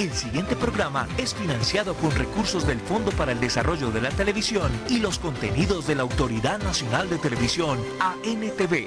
El siguiente programa es financiado con recursos del Fondo para el Desarrollo de la Televisión y los contenidos de la Autoridad Nacional de Televisión, ANTV.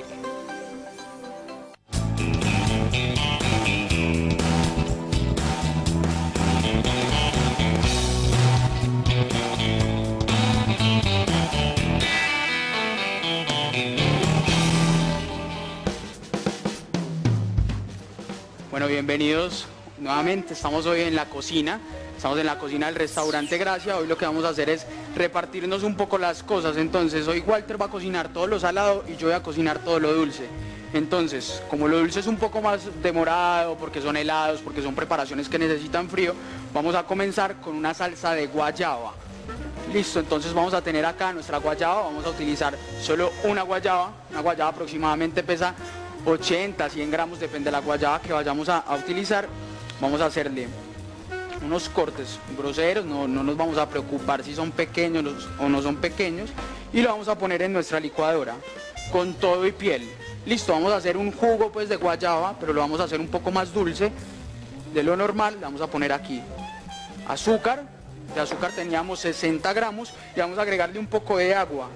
Bueno, bienvenidos nuevamente. Estamos hoy en la cocina. Estamos en la cocina del restaurante Gracia. Hoy lo que vamos a hacer es repartirnos un poco las cosas. Entonces, hoy Walter va a cocinar todo lo salado y yo voy a cocinar todo lo dulce. Entonces, como lo dulce es un poco más demorado, porque son helados, porque son preparaciones que necesitan frío, vamos a comenzar con una salsa de guayaba. Listo, entonces vamos a tener acá nuestra guayaba. Vamos a utilizar solo una guayaba. Una guayaba aproximadamente pesa 80, 100 gramos, depende de la guayaba que vayamos a utilizar. Vamos a hacerle unos cortes groseros, no nos vamos a preocupar si son pequeños o no son pequeños, y lo vamos a poner en nuestra licuadora con todo y piel. Listo, vamos a hacer un jugo pues de guayaba, pero lo vamos a hacer un poco más dulce de lo normal. Le vamos a poner aquí azúcar. De azúcar teníamos 60 gramos y vamos a agregarle un poco de agua.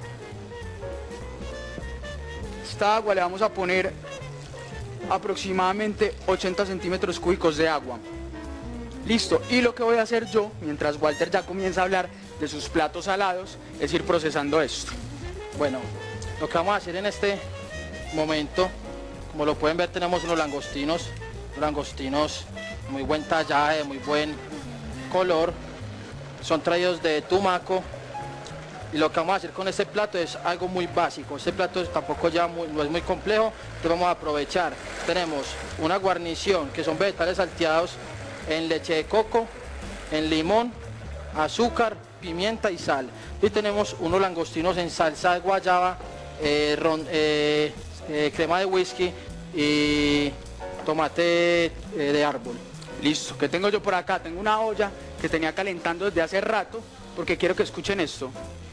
Esta agua le vamos a poner aproximadamente 80 centímetros cúbicos de agua. Listo, y lo que voy a hacer yo, mientras Walter ya comienza a hablar de sus platos salados, es ir procesando esto. Bueno, lo que vamos a hacer en este momento, como lo pueden ver, tenemos unos langostinos muy buen tallaje, muy buen color, son traídos de Tumaco. Y lo que vamos a hacer con este plato es algo muy básico. Este plato tampoco no es muy complejo, entonces vamos a aprovechar. Tenemos una guarnición que son vegetales salteados en leche de coco, en limón, azúcar, pimienta y sal. Y tenemos unos langostinos en salsa de guayaba, crema de whisky y tomate de árbol. Listo, ¿qué tengo yo por acá? Tengo una olla que tenía calentando desde hace rato, porque quiero que escuchen esto.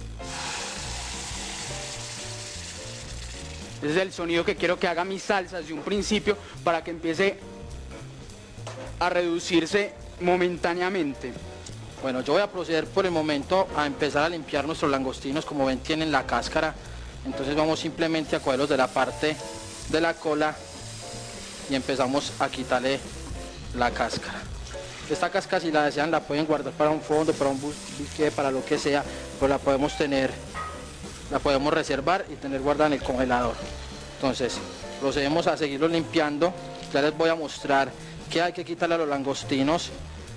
Ese es el sonido que quiero que haga mi salsa desde un principio para que empiece a reducirse momentáneamente. Bueno, yo voy a proceder por el momento a empezar a limpiar nuestros langostinos. Como ven, tienen la cáscara, entonces vamos simplemente a cogerlos de la parte de la cola y empezamos a quitarle la cáscara. Esta cáscara, si la desean, la pueden guardar para un fondo, para un buque, para lo que sea, pues la podemos reservar y tener guardada en el congelador. Entonces procedemos a seguirlo limpiando. Ya les voy a mostrar qué hay que quitarle a los langostinos.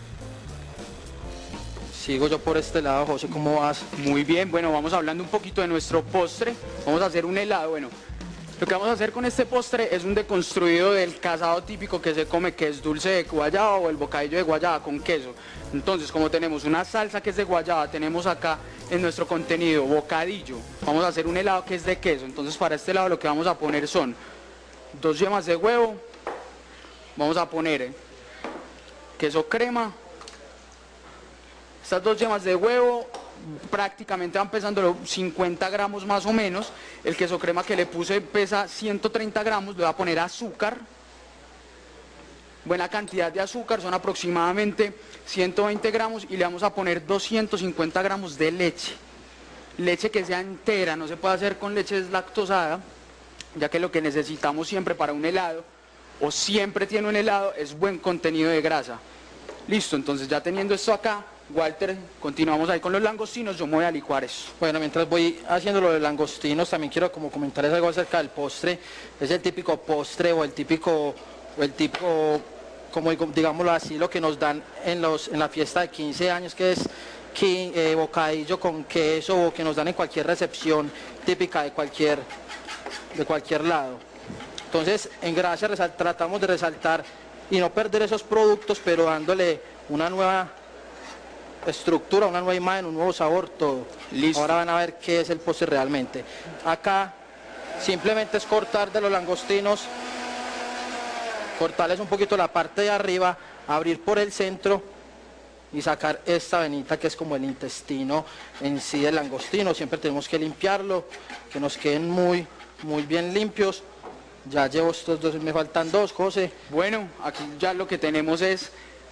Sigo yo por este lado. José, ¿cómo vas? Muy bien, bueno, vamos hablando un poquito de nuestro postre. Vamos a hacer un helado. Bueno, lo que vamos a hacer con este postre es un deconstruido del casado típico que se come, que es dulce de guayaba o el bocadillo de guayaba con queso. Entonces, como tenemos una salsa que es de guayaba, tenemos acá en nuestro contenido bocadillo. Vamos a hacer un helado que es de queso. Entonces, para este lado lo que vamos a poner son 2 yemas de huevo. Vamos a poner queso crema. Estas 2 yemas de huevo prácticamente van pesando los 50 gramos más o menos. El queso crema que le puse pesa 130 gramos. Le voy a poner azúcar. Buena cantidad de azúcar, son aproximadamente 120 gramos. Y le vamos a poner 250 gramos de leche. Leche que sea entera, no se puede hacer con leche deslactosada, ya que lo que necesitamos siempre para un helado, o siempre tiene un helado, es buen contenido de grasa. Listo, entonces ya teniendo esto acá, Walter, continuamos ahí con los langostinos. Yo me voy a licuar eso. Bueno, mientras voy haciendo lo de langostinos, también quiero como comentarles algo acerca del postre. Es el típico postre o el típico, como digámoslo así, lo que nos dan en la fiesta de 15 años, que es bocadillo con queso, o que nos dan en cualquier recepción típica de cualquier lado. Entonces, en Gracia tratamos de resaltar y no perder esos productos, pero dándole una nueva estructura, una nueva imagen, un nuevo sabor, todo. Listo. Ahora van a ver qué es el postre realmente. Acá simplemente es cortar de los langostinos, cortarles un poquito la parte de arriba, abrir por el centro y sacar esta venita que es como el intestino en sí del langostino. Siempre tenemos que limpiarlo, que nos queden muy bien limpios. Ya llevo estos dos, me faltan dos, José. Bueno, aquí ya lo que tenemos es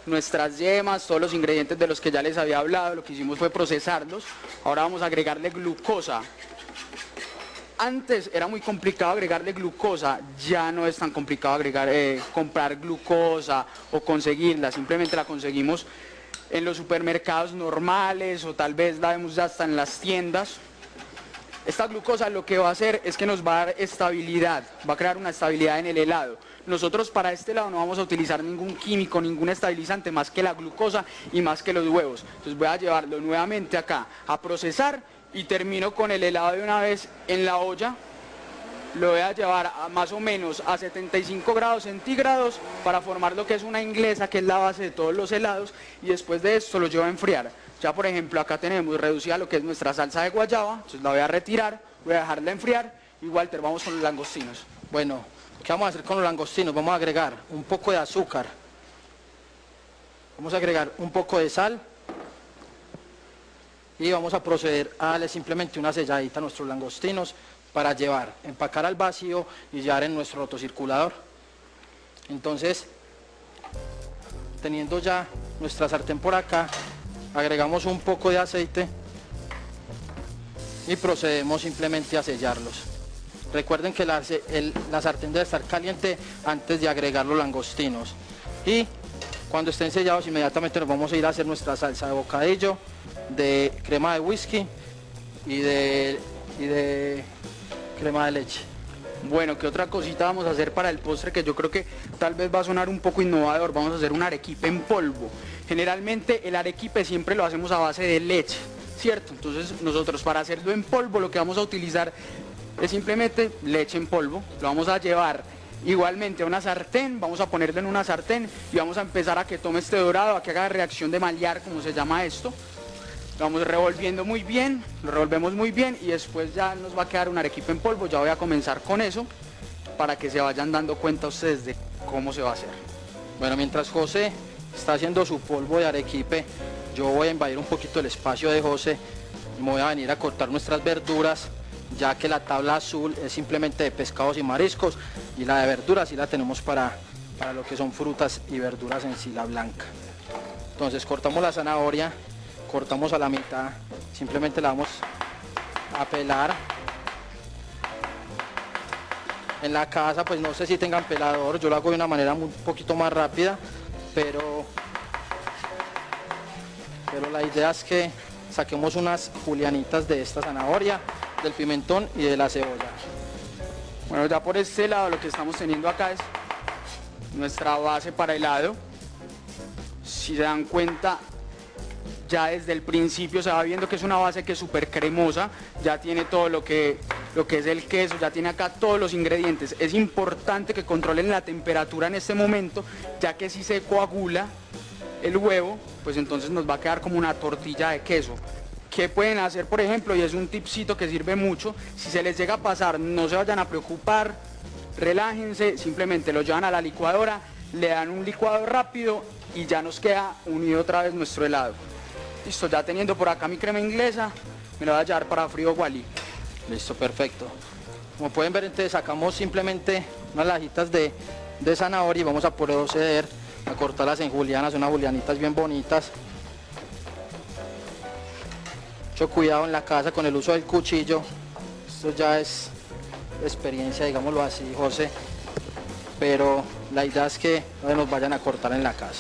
nuestras yemas, todos los ingredientes de los que ya les había hablado. Lo que hicimos fue procesarlos. Ahora vamos a agregarle glucosa. Antes era muy complicado agregarle glucosa, ya no es tan complicado comprar glucosa o conseguirla, simplemente la conseguimos en los supermercados normales o tal vez la vemos ya hasta en las tiendas. Esta glucosa lo que va a hacer es que nos va a dar estabilidad, va a crear una estabilidad en el helado. Nosotros para este helado no vamos a utilizar ningún químico, ningún estabilizante más que la glucosa y más que los huevos. Entonces voy a llevarlo nuevamente acá a procesar y termino con el helado de una vez en la olla. Lo voy a llevar a más o menos a 75 grados centígrados para formar lo que es una inglesa, que es la base de todos los helados, y después de esto lo llevo a enfriar. Ya por ejemplo acá tenemos reducida lo que es nuestra salsa de guayaba, entonces la voy a retirar, voy a dejarla enfriar y Walter, vamos con los langostinos. Bueno, ¿qué vamos a hacer con los langostinos? Vamos a agregar un poco de azúcar, vamos a agregar un poco de sal y vamos a proceder a darle simplemente una selladita a nuestros langostinos para llevar, empacar al vacío y llevar en nuestro rotocirculador. Entonces, teniendo ya nuestra sartén por acá, agregamos un poco de aceite y procedemos simplemente a sellarlos. Recuerden que la sartén debe estar caliente antes de agregar los langostinos. Y cuando estén sellados, inmediatamente nos vamos a ir a hacer nuestra salsa de bocadillo, de crema de whisky y de crema de leche. Bueno, ¿qué otra cosita vamos a hacer para el postre que yo creo que tal vez va a sonar un poco innovador? Vamos a hacer un arequipe en polvo. Generalmente el arequipe siempre lo hacemos a base de leche, ¿cierto? Entonces nosotros para hacerlo en polvo lo que vamos a utilizar es simplemente leche en polvo. Lo vamos a llevar igualmente a una sartén, vamos a ponerlo en una sartén y vamos a empezar a que tome este dorado, a que haga reacción de Maillard, como se llama esto. Lo vamos revolviendo muy bien, lo revolvemos muy bien y después ya nos va a quedar un arequipe en polvo. Ya voy a comenzar con eso para que se vayan dando cuenta ustedes de cómo se va a hacer. Bueno, mientras José está haciendo su polvo de arequipe, yo voy a invadir un poquito el espacio de José y me voy a venir a cortar nuestras verduras, ya que la tabla azul es simplemente de pescados y mariscos y la de verduras sí la tenemos para lo que son frutas y verduras en sí, la blanca. Entonces cortamos la zanahoria, cortamos a la mitad, simplemente la vamos a pelar. En la casa pues no sé si tengan pelador, yo lo hago de una manera un poquito más rápida, pero la idea es que saquemos unas julianitas de esta zanahoria, del pimentón y de la cebolla. Bueno, ya por este lado lo que estamos teniendo acá es nuestra base para helado. Si se dan cuenta, ya desde el principio se va viendo que es una base que es súper cremosa, ya tiene todo lo que es el queso, ya tiene acá todos los ingredientes. Es importante que controlen la temperatura en este momento, ya que si se coagula el huevo, pues entonces nos va a quedar como una tortilla de queso. ¿Qué pueden hacer, por ejemplo? Y es un tipcito que sirve mucho, si se les llega a pasar, no se vayan a preocupar, relájense, simplemente lo llevan a la licuadora, le dan un licuado rápido y ya nos queda unido otra vez nuestro helado. Listo, ya teniendo por acá mi crema inglesa, me la voy a llevar para frío Wally. Listo, perfecto. Como pueden ver, entonces sacamos simplemente unas lajitas de zanahoria y vamos a proceder a cortarlas en julianas, unas julianitas bien bonitas. Mucho cuidado en la casa con el uso del cuchillo, esto ya es experiencia, digámoslo así, José, pero la idea es que no nos vayan a cortar en la casa.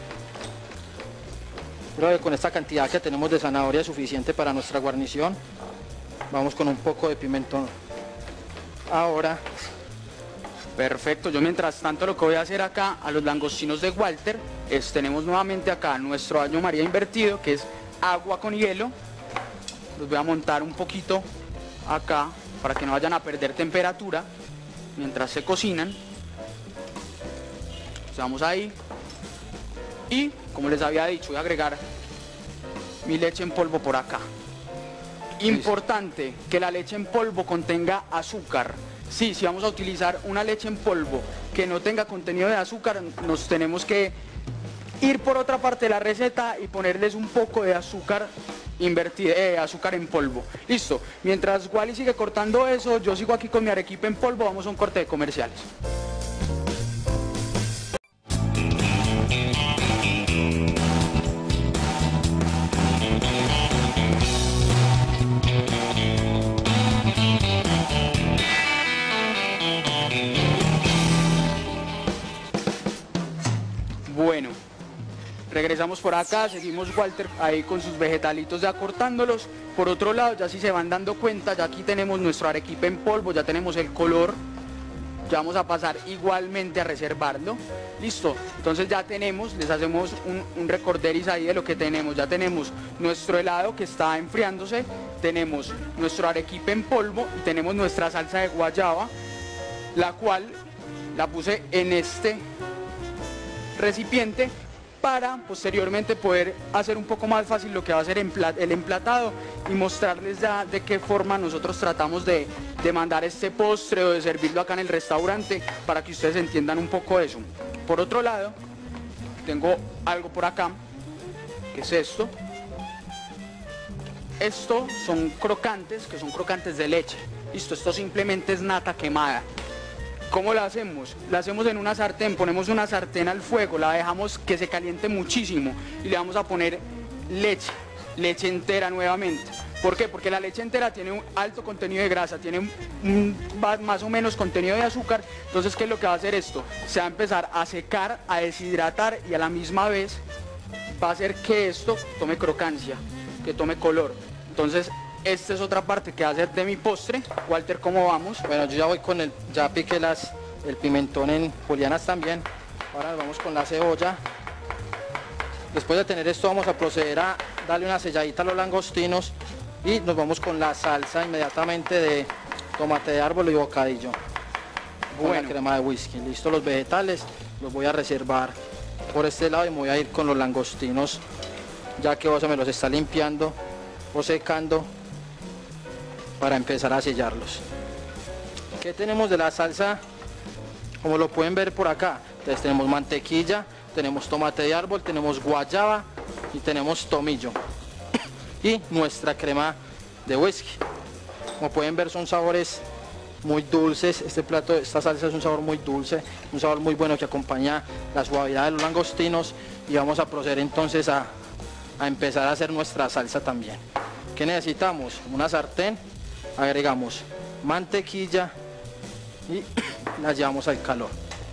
Creo que con esta cantidad que tenemos de zanahoria es suficiente para nuestra guarnición. Vamos con un poco de pimentón ahora. Perfecto, yo mientras tanto lo que voy a hacer acá a los langostinos de Walter es, tenemos nuevamente acá nuestro baño María invertido, que es agua con hielo. Los voy a montar un poquito acá para que no vayan a perder temperatura mientras se cocinan. Vamos ahí. Y como les había dicho, voy a agregar mi leche en polvo por acá. Importante que la leche en polvo contenga azúcar. Sí, si vamos a utilizar una leche en polvo que no tenga contenido de azúcar, nos tenemos que ir por otra parte de la receta y ponerles un poco de azúcar invertida, azúcar en polvo. Listo, mientras Wally sigue cortando eso, yo sigo aquí con mi arequipe en polvo, vamos a un corte de comerciales. Bueno, regresamos por acá, seguimos Walter ahí con sus vegetalitos ya cortándolos. Por otro lado, ya si se van dando cuenta, ya aquí tenemos nuestro arequipe en polvo, ya tenemos el color. Ya vamos a pasar igualmente a reservarlo. Listo, entonces ya tenemos, les hacemos un recorderis ahí de lo que tenemos. Ya tenemos nuestro helado que está enfriándose, tenemos nuestro arequipe en polvo y tenemos nuestra salsa de guayaba, la cual la puse en este recipiente para posteriormente poder hacer un poco más fácil lo que va a ser el emplatado y mostrarles ya de qué forma nosotros tratamos de mandar este postre o de servirlo acá en el restaurante para que ustedes entiendan un poco eso. Por otro lado, tengo algo por acá, que es esto. Esto son crocantes, que son crocantes de leche. Listo, esto simplemente es nata quemada. ¿Cómo la hacemos? La hacemos en una sartén, ponemos una sartén al fuego, la dejamos que se caliente muchísimo y le vamos a poner leche entera nuevamente. ¿Por qué? Porque la leche entera tiene un alto contenido de grasa, tiene más o menos contenido de azúcar. Entonces, ¿qué es lo que va a hacer esto? Se va a empezar a secar, a deshidratar y a la misma vez va a hacer que esto tome crocancia, que tome color. Entonces, esta es otra parte que va a ser de mi postre. Walter, ¿cómo vamos? Bueno, yo ya voy con ya piqué el pimentón en julianas también. Ahora nos vamos con la cebolla. Después de tener esto vamos a proceder a darle una selladita a los langostinos y nos vamos con la salsa inmediatamente de tomate de árbol y bocadillo. Con la crema de whisky. Listo, los vegetales los voy a reservar por este lado y me voy a ir con los langostinos, ya que José me los está limpiando o secando para empezar a sellarlos. ¿Qué tenemos de la salsa? Como lo pueden ver por acá, entonces tenemos mantequilla, tenemos tomate de árbol, tenemos guayaba y tenemos tomillo y nuestra crema de whisky. Como pueden ver, son sabores muy dulces. Esta salsa es un sabor muy dulce, un sabor muy bueno que acompaña la suavidad de los langostinos. Y vamos a proceder entonces a empezar a hacer nuestra salsa también. ¿Qué necesitamos? Una sartén, agregamos mantequilla y la llevamos al calor.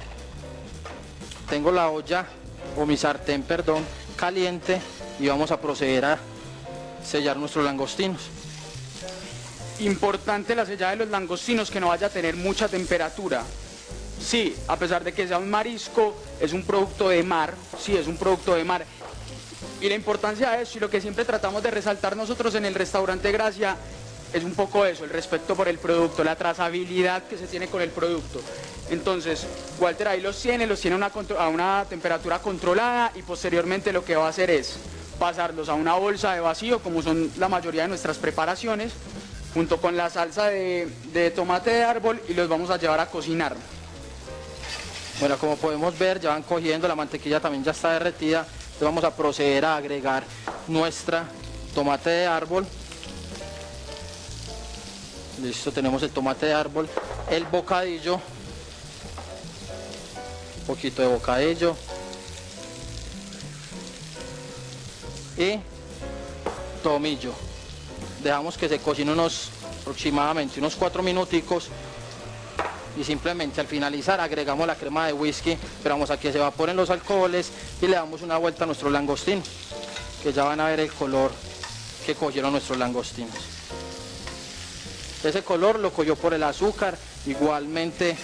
Tengo la olla o mi sartén, perdón, caliente y vamos a proceder a sellar nuestros langostinos. Importante la sellada de los langostinos, que no vaya a tener mucha temperatura. Sí, a pesar de que sea un marisco, es un producto de mar, sí, es un producto de mar. Y la importancia de eso y lo que siempre tratamos de resaltar nosotros en el restaurante Gracia es un poco eso, el respeto por el producto, la trazabilidad que se tiene con el producto. Entonces, Walter ahí los tiene a una temperatura controlada y posteriormente lo que va a hacer es pasarlos a una bolsa de vacío, como son la mayoría de nuestras preparaciones, junto con la salsa de tomate de árbol, y los vamos a llevar a cocinar. Bueno, como podemos ver, ya van cogiendo, la mantequilla también ya está derretida. Entonces vamos a proceder a agregar nuestra tomate de árbol. Listo, tenemos el tomate de árbol, el bocadillo, un poquito de bocadillo y tomillo. Dejamos que se cocine aproximadamente unos 4 minuticos y simplemente al finalizar agregamos la crema de whisky, esperamos a que se evaporen los alcoholes y le damos una vuelta a nuestros langostinos, que ya van a ver el color que cogieron nuestros langostinos. Ese color lo cogió por el azúcar, igualmente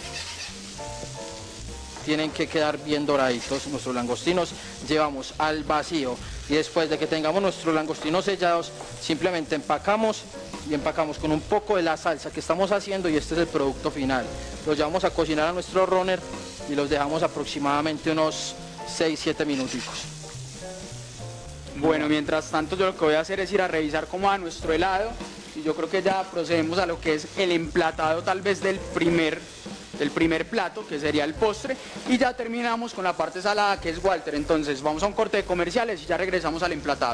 tienen que quedar bien doraditos nuestros langostinos. Llevamos al vacío y después de que tengamos nuestros langostinos sellados, simplemente empacamos y empacamos con un poco de la salsa que estamos haciendo y este es el producto final. Los llevamos a cocinar a nuestro runner y los dejamos aproximadamente unos 6-7 minuticos. Bueno, mientras tanto yo lo que voy a hacer es ir a revisar cómo va nuestro helado y yo creo que ya procedemos a lo que es el emplatado tal vez del primer plato, que sería el postre, y ya terminamos con la parte salada, que es Walter. Entonces vamos a un corte de comerciales y ya regresamos al emplatado.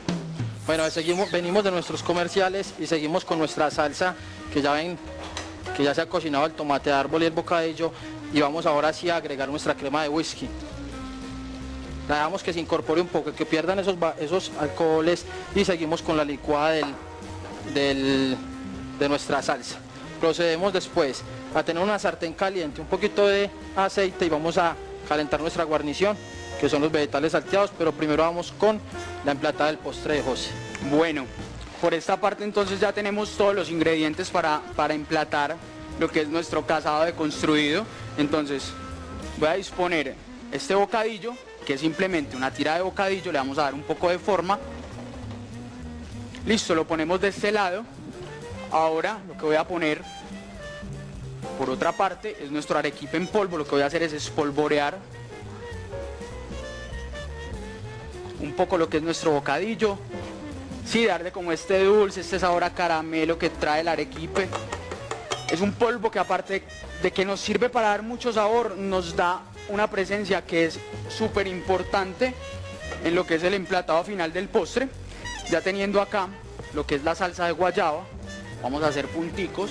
Bueno, venimos de nuestros comerciales y seguimos con nuestra salsa, que ya ven que ya se ha cocinado el tomate de árbol y el bocadillo, y vamos ahora sí a agregar nuestra crema de whisky. La dejamos que se incorpore un poco, que pierdan esos alcoholes, y seguimos con la licuada de nuestra salsa. Procedemos después a tener una sartén caliente, un poquito de aceite, y vamos a calentar nuestra guarnición, que son los vegetales salteados, pero primero vamos con la emplatada del postre de José. Bueno, por esta parte entonces ya tenemos todos los ingredientes para emplatar lo que es nuestro casado de construido. Entonces voy a disponer este bocadillo, que es simplemente una tira de bocadillo, le vamos a dar un poco de forma. Listo, lo ponemos de este lado. Ahora lo que voy a poner por otra parte es nuestro arequipe en polvo. Lo que voy a hacer es espolvorear un poco lo que es nuestro bocadillo. Sí, darle como este dulce, este sabor a caramelo que trae el arequipe. Es un polvo que, aparte de que nos sirve para dar mucho sabor, nos da una presencia que es súper importante en lo que es el emplatado final del postre. Ya teniendo acá lo que es la salsa de guayaba, vamos a hacer punticos.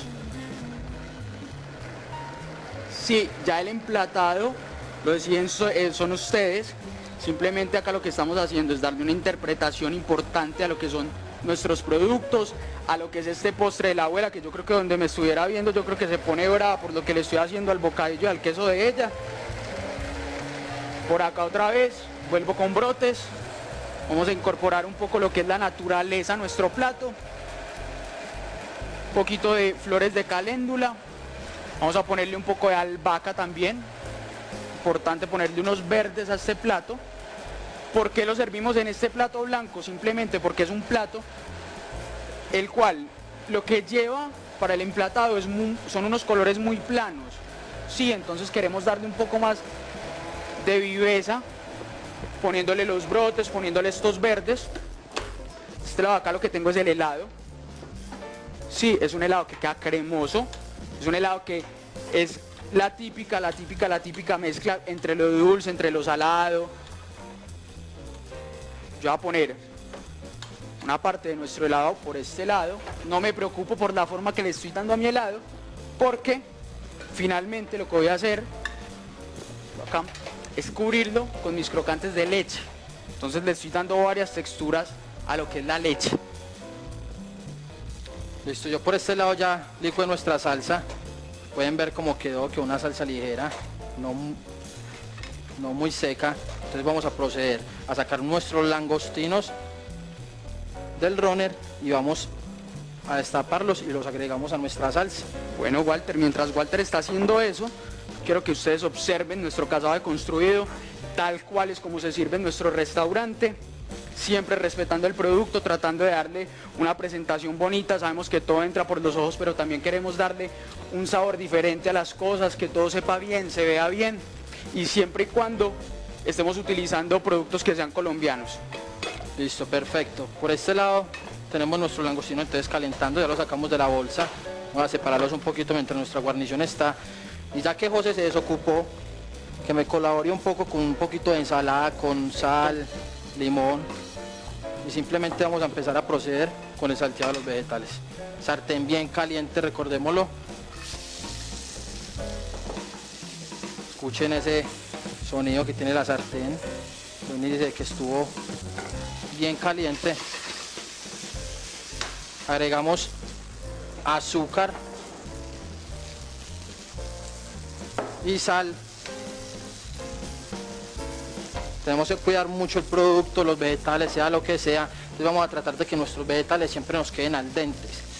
Sí, ya el emplatado lo deciden son ustedes. Simplemente acá lo que estamos haciendo es darle una interpretación importante a lo que son nuestros productos, a lo que es este postre de la abuela, que yo creo que donde me estuviera viendo, yo creo que se pone brava por lo que le estoy haciendo al bocadillo y al queso de ella. Por acá otra vez, vuelvo con brotes. Vamos a incorporar un poco lo que es la naturaleza a nuestro plato. Un poquito de flores de caléndula. Vamos a ponerle un poco de albahaca también. Importante ponerle unos verdes a este plato. ¿Por qué lo servimos en este plato blanco? Simplemente porque es un plato el cual lo que lleva para el emplatado son unos colores muy planos. Sí, entonces queremos darle un poco más de viveza, poniéndole los brotes, poniéndole estos verdes. Este lado acá lo que tengo es el helado. Sí, es un helado que queda cremoso. Es un helado que es la típica mezcla entre lo dulce, entre lo salado. Yo voy a poner una parte de nuestro helado por este lado. No me preocupo por la forma que le estoy dando a mi helado, porque finalmente lo que voy a hacer acá es cubrirlo con mis crocantes de leche. Entonces le estoy dando varias texturas a lo que es la leche. Listo, yo por este lado ya licué nuestra salsa. Pueden ver cómo quedó, que una salsa ligera, no muy seca. Entonces vamos a proceder a sacar nuestros langostinos del runner y vamos a destaparlos y los agregamos a nuestra salsa. Bueno, Walter, mientras Walter está haciendo eso, quiero que ustedes observen nuestro casado de construido tal cual es como se sirve en nuestro restaurante, siempre respetando el producto, tratando de darle una presentación bonita. Sabemos que todo entra por los ojos, pero también queremos darle un sabor diferente a las cosas, que todo sepa bien, se vea bien, y siempre y cuando estemos utilizando productos que sean colombianos. Listo, perfecto. Por este lado tenemos nuestro langostino entonces calentando, ya lo sacamos de la bolsa. Vamos a separarlos un poquito mientras nuestra guarnición está. Y ya que José se desocupó, que me colabore un poco con un poquito de ensalada, con sal, limón. Y simplemente vamos a empezar a proceder con el salteado de los vegetales. Sartén bien caliente, recordémoslo. Escuchen ese sonido que tiene la sartén. Dice que estuvo bien caliente. Agregamos azúcar y sal. Tenemos que cuidar mucho el producto, los vegetales, sea lo que sea. Entonces vamos a tratar de que nuestros vegetales siempre nos queden al dente,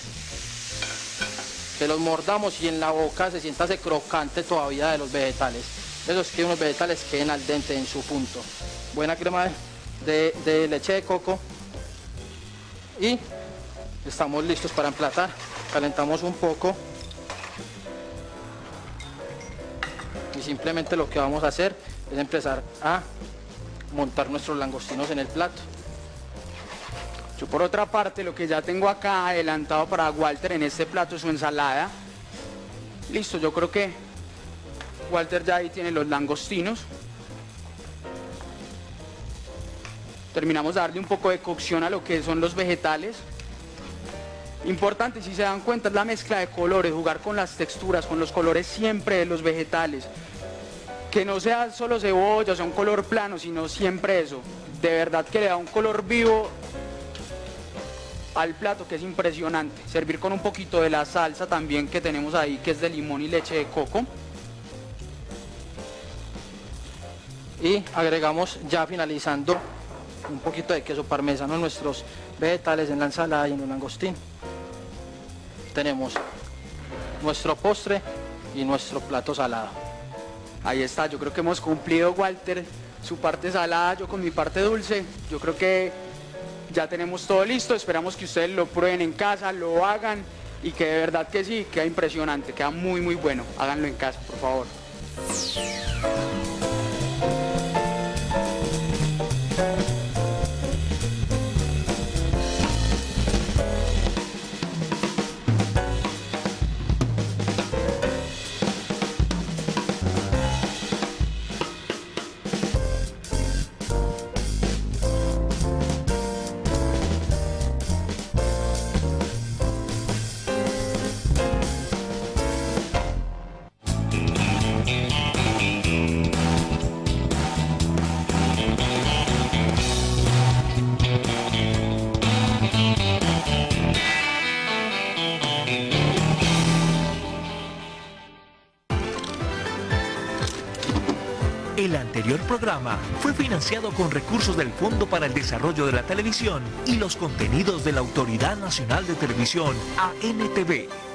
que los mordamos y en la boca se sienta ese crocante todavía de los vegetales. Eso es que unos vegetales queden al dente en su punto. Buena crema de leche de coco y estamos listos para emplatar. Calentamos un poco y simplemente lo que vamos a hacer es empezar a montar nuestros langostinos en el plato. Yo por otra parte lo que ya tengo acá adelantado para Walter en este plato es su ensalada. Listo, yo creo que Walter ya ahí tiene los langostinos. Terminamos de darle un poco de cocción a lo que son los vegetales. Importante, si se dan cuenta, es la mezcla de colores, jugar con las texturas, con los colores siempre de los vegetales. Que no sea solo cebolla, o sea, un color plano, sino siempre eso. De verdad que le da un color vivo al plato que es impresionante. Servir con un poquito de la salsa también que tenemos ahí, que es de limón y leche de coco. Y agregamos, ya finalizando, un poquito de queso parmesano en nuestros vegetales, en la ensalada y en el langostín. Tenemos nuestro postre y nuestro plato salado. Ahí está, yo creo que hemos cumplido, Walter, su parte salada, yo con mi parte dulce. Yo creo que ya tenemos todo listo, esperamos que ustedes lo prueben en casa, lo hagan y que de verdad que sí, queda impresionante, queda muy muy bueno. Háganlo en casa, por favor. El anterior programa fue financiado con recursos del Fondo para el Desarrollo de la Televisión y los contenidos de la Autoridad Nacional de Televisión, ANTV.